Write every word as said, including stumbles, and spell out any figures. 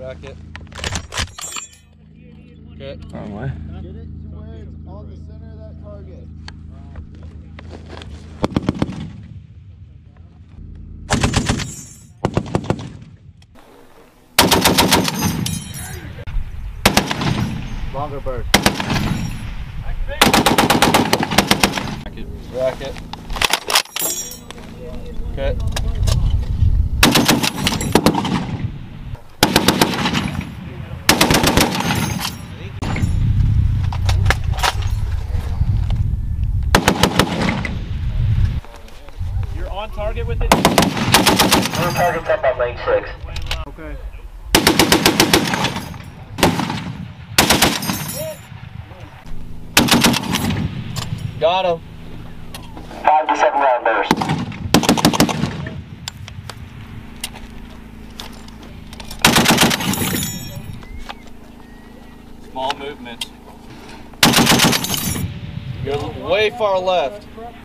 Racket. Okay. Wrong way. Get it to where it's on the center of that target. Longer burst. Racket. Racket. Okay. You're on target with it? We're on target up at lane six. Okay. Got him. Five to seven round burst. Small movement. You're way far left.